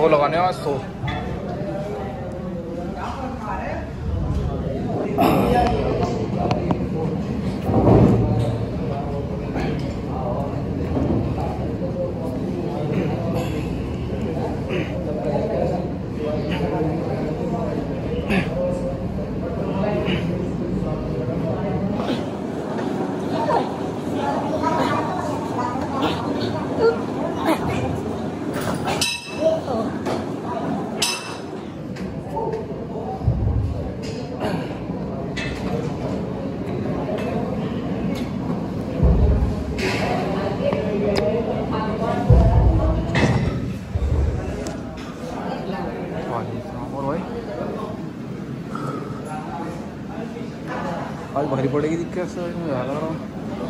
100 लगाने आज 100। आज भारी पड़ेगी दिक्कत से मुझे लग रहा हूँ।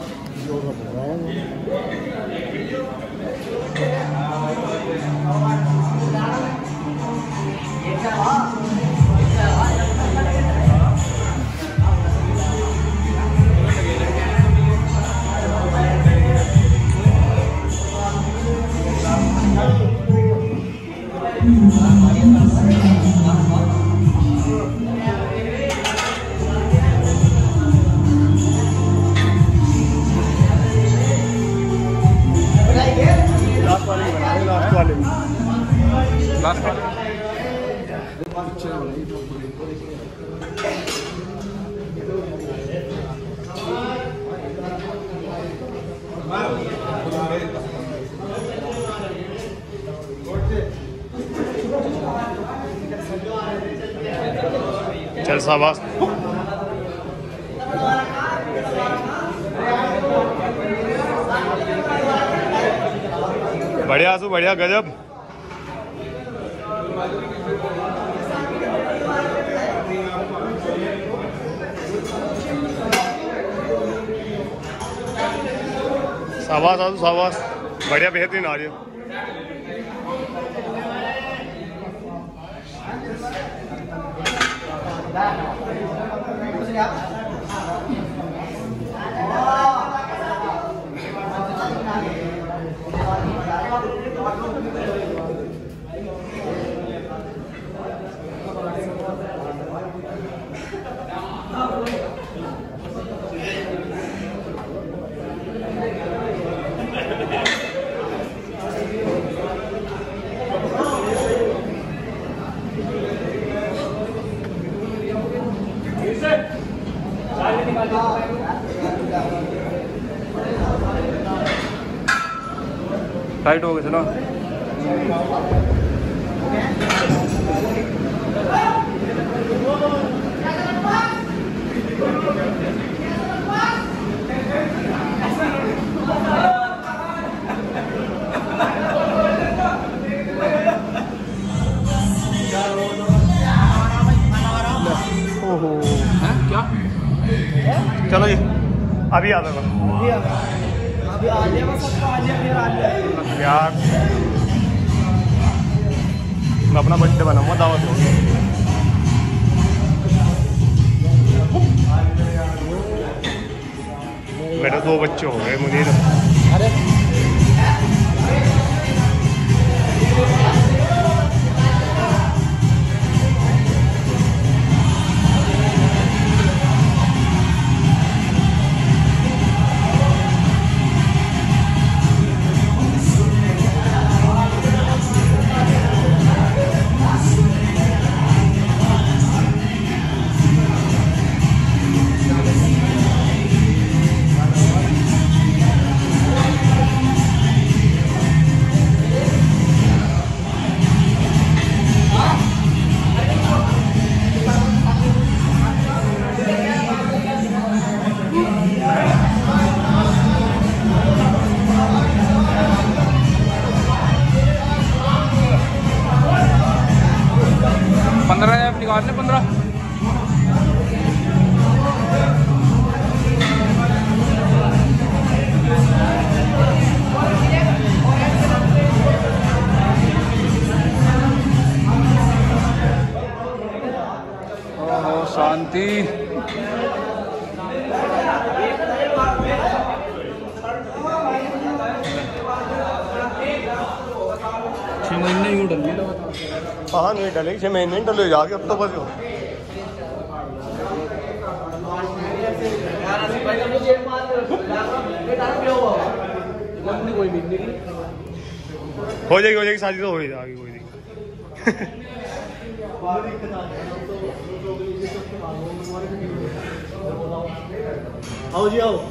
चल शाबाश। बढ़िया आसू, बढ़िया, गजब। शाबाश आसू, शाबाश, बढ़िया, बेहतरीन आ रही है। टाइट हो गए थे ना। ओहो, क्या? चलो जी, अभी आ जाएगा। यार मैं अपना बर्थडे बनाऊंगा, दावत होगी। मेरे 2 बच्चे हो गए मुझे। निकाल ले 15। ओहो शांति। महीने यूँ डल हाँ नहीं डलेगी 6 महीने नहीं डले जाके अब तो बस हो जाएगी शादी तो हो ही जाएगी कोई दिक्कत आओ जी आओ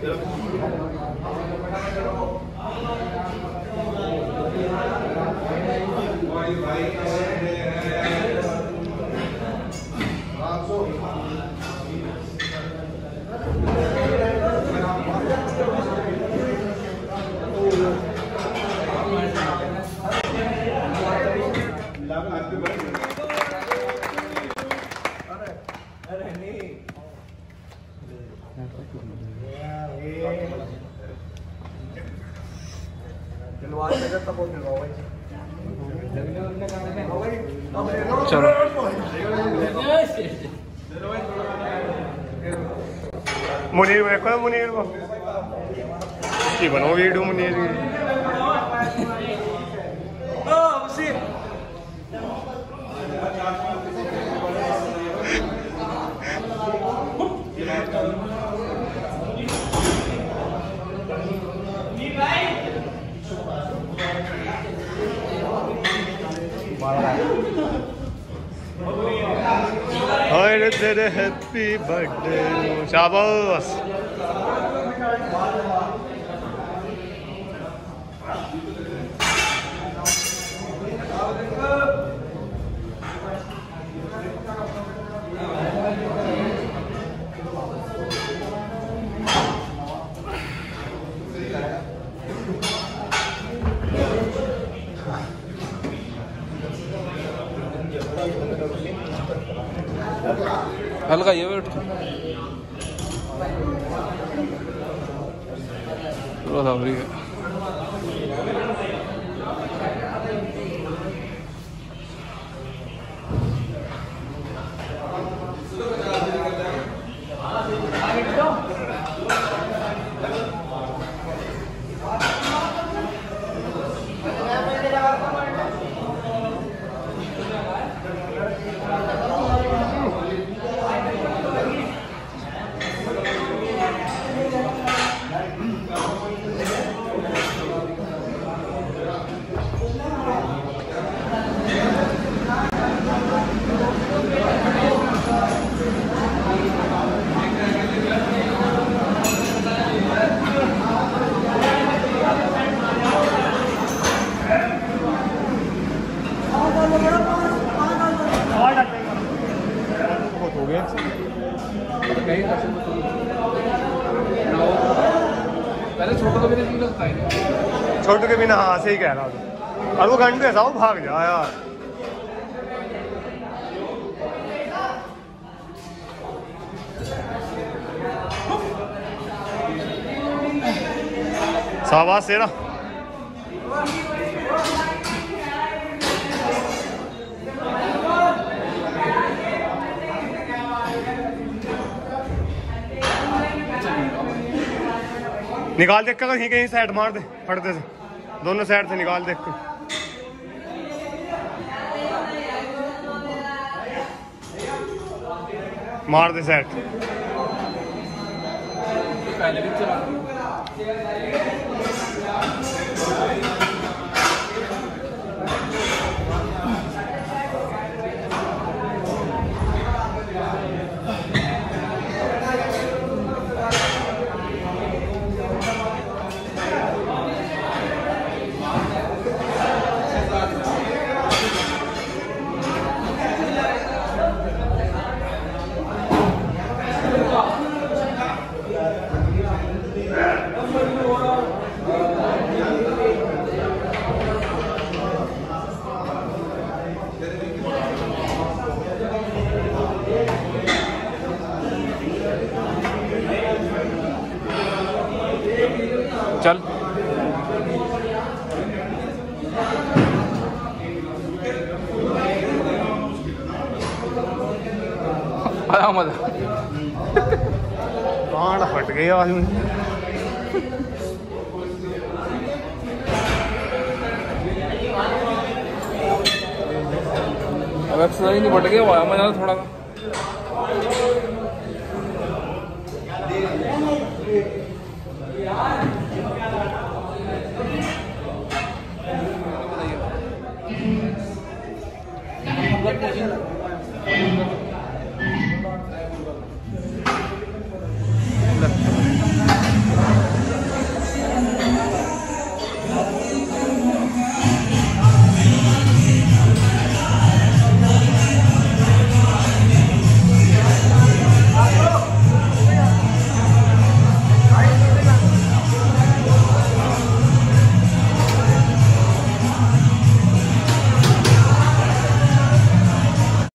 चलो मुनीर देखो मुनीर को की बनो वीडियो मुनीर और तेरे हैप्पी बर्थडे शाबाश हल्का ये बैठ पहले छोटों को भी नहीं लगता है छोटू के बिना हाँ सही कह रहा हूँ और वो घंटे ऐसा भाग जा यार शाबाश तेरा निकाल देख कर कहीं कहीं साइड मार दे फटते से दोनों साइड से निकाल देख कर मार दे साइड चल मजा फट गई आवाज में अब एक्सरसाइज नहीं बढ़ गया हुआ है मजा थोड़ा सा। बताइए